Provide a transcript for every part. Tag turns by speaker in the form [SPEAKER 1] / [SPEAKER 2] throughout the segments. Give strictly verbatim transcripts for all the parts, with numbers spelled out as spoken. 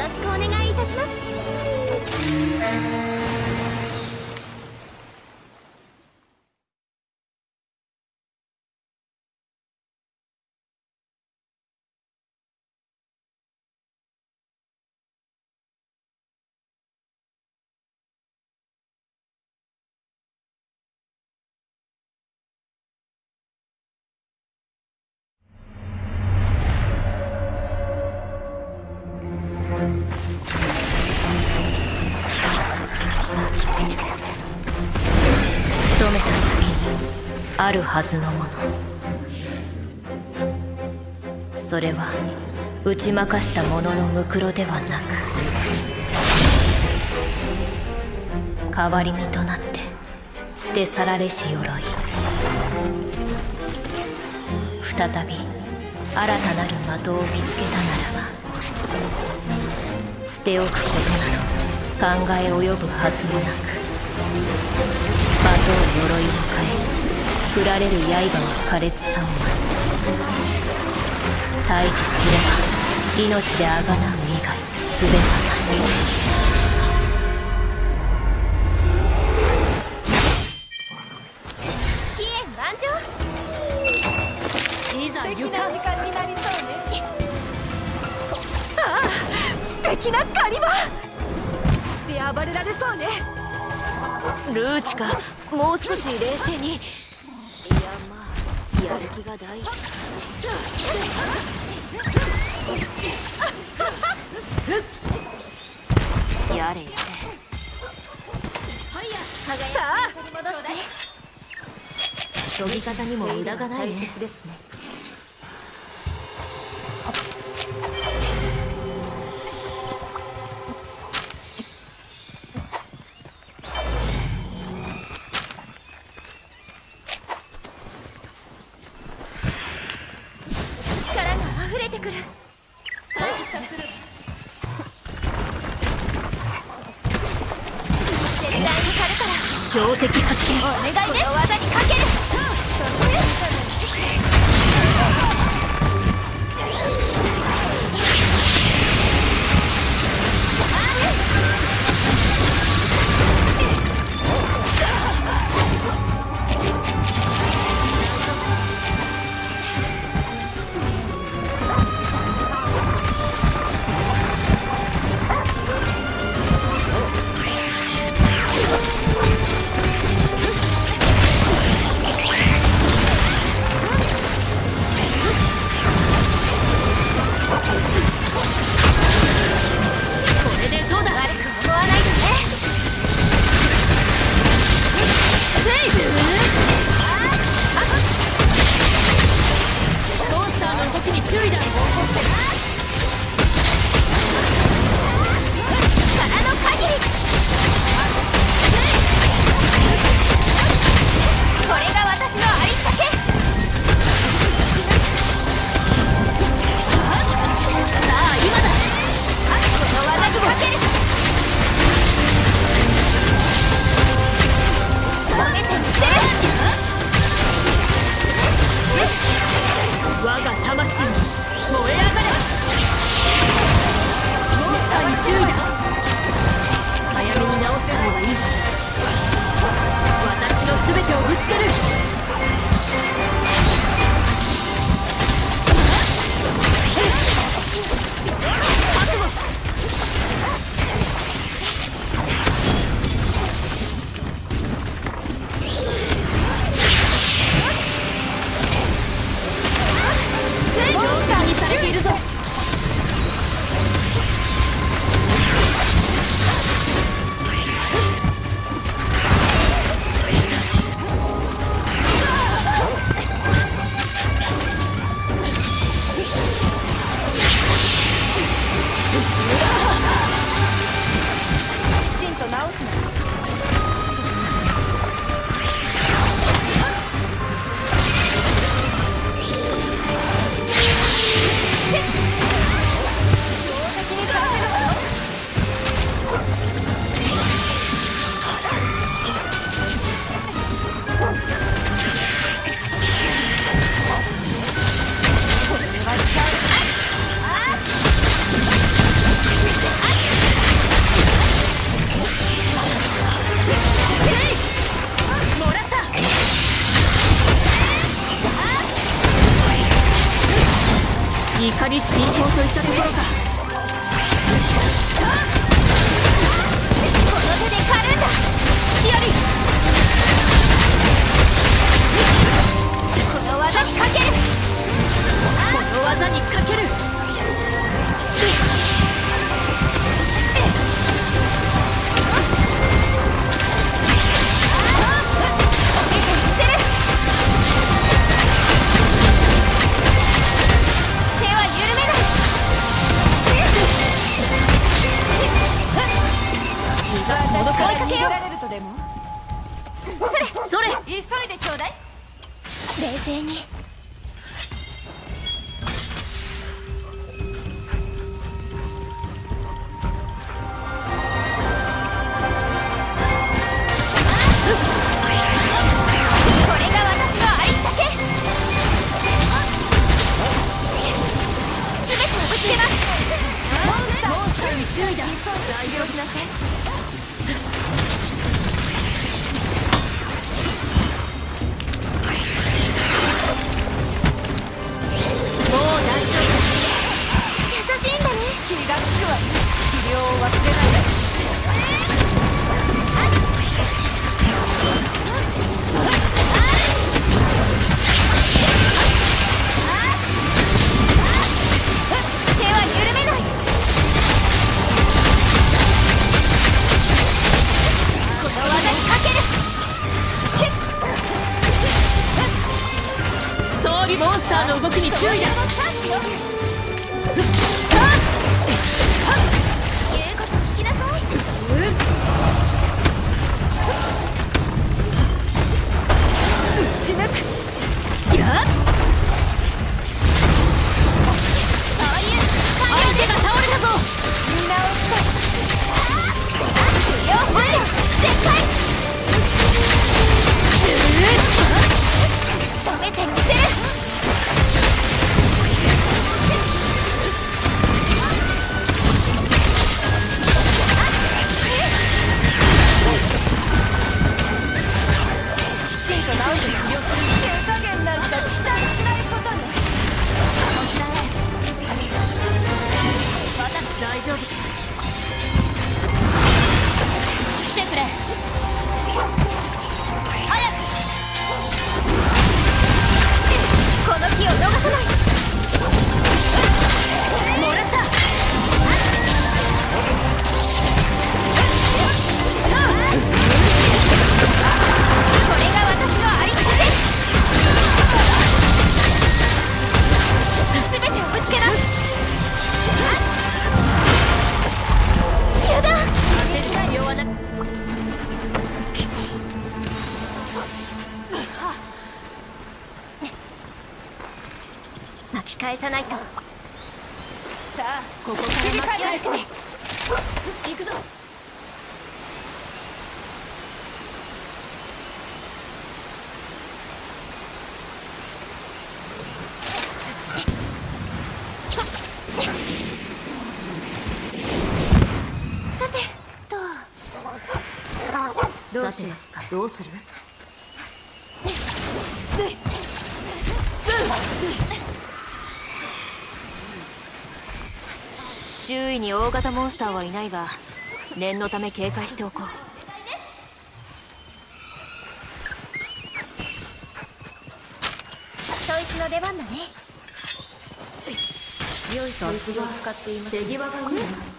[SPEAKER 1] しくお願いいたします。
[SPEAKER 2] 仕留めた先にあるはずのもの、それは打ち負かした者のむくろではなく、代わり身となって捨て去られし鎧。再び新たなる的を見つけたならば、捨て置くことなど考え及ぶはずもなく、的を鎧を変え振られる刃は苛烈さを増す。対峙すれば命であがなう以外術はない。
[SPEAKER 1] 期限満場。
[SPEAKER 3] いざ行かん時間になりそうね。ああ、素敵な狩り場で暴れられそうね。
[SPEAKER 2] ルーチか、もう少し冷静に。いや、まあやる気が大事。やれやれ。
[SPEAKER 3] さあ、
[SPEAKER 1] 戻して。
[SPEAKER 2] 研ぎ方にも無駄がないね。大切ですね。
[SPEAKER 1] 力が溢れてくる。
[SPEAKER 3] 開始させる。
[SPEAKER 1] 絶対に狩るから。
[SPEAKER 2] 標的発見。
[SPEAKER 1] お願いね。技にかける。
[SPEAKER 2] 今だ。
[SPEAKER 3] でも。
[SPEAKER 1] それ
[SPEAKER 2] それ。
[SPEAKER 3] 急いでちょうだい。
[SPEAKER 1] 冷静に。これが私のありったけ。全てをぶつけます。
[SPEAKER 3] モンスター
[SPEAKER 2] モンスターに注意だ。
[SPEAKER 3] 大丈夫なさい。
[SPEAKER 2] もう大丈
[SPEAKER 1] 優しいんだね。
[SPEAKER 3] 気がつくわね。治療を忘れないで。
[SPEAKER 1] 手は緩めない。この技にかける。
[SPEAKER 2] 夫。装備モンスターの動きに注意だ。
[SPEAKER 1] 言うこと聞きなさい。
[SPEAKER 3] 打ち抜く。
[SPEAKER 2] やっ。
[SPEAKER 1] そういう
[SPEAKER 2] 相手が倒れたぞ。
[SPEAKER 3] 見直したい。
[SPEAKER 1] 両方絶対仕留めてみせる。
[SPEAKER 3] きちんと治す治療する。手加減なんか期待しないことね。
[SPEAKER 2] 私大丈夫。来てくれ。早く。
[SPEAKER 1] この日を逃さない。
[SPEAKER 2] もらった。
[SPEAKER 1] これが私のありったけ。全てをぶつけます。油断。
[SPEAKER 2] 絶対弱な。
[SPEAKER 1] 巻き返さないと。
[SPEAKER 3] さあ、
[SPEAKER 2] ここから巻き
[SPEAKER 1] よろ
[SPEAKER 2] 返す。
[SPEAKER 1] しくね。
[SPEAKER 2] 行くぞ。
[SPEAKER 1] さてと。
[SPEAKER 2] どうしますか。どうする。周囲に大型モンスターはいないが、念のため警戒しておこう。
[SPEAKER 1] 砥石の出番だね。
[SPEAKER 2] 良い砥石を使っています。手際がいいな。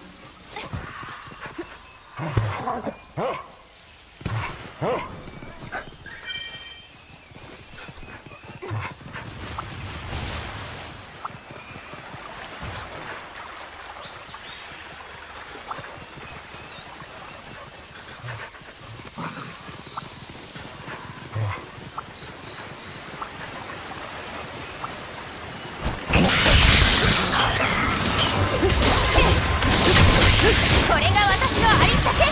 [SPEAKER 1] これが私のありったけ。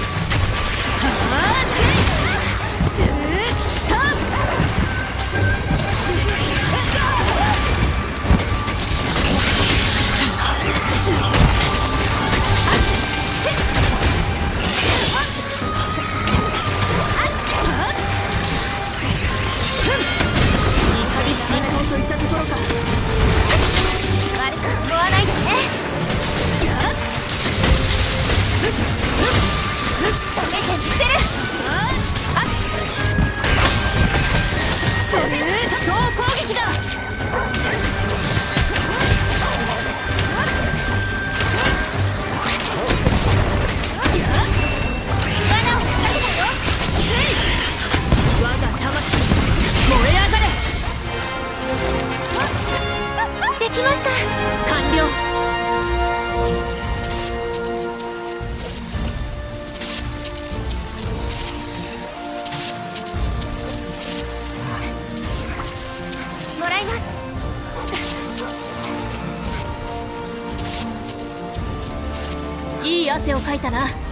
[SPEAKER 2] 怒り進行といったところか。
[SPEAKER 1] 悪く思わないでね。
[SPEAKER 2] いい汗をかいたな。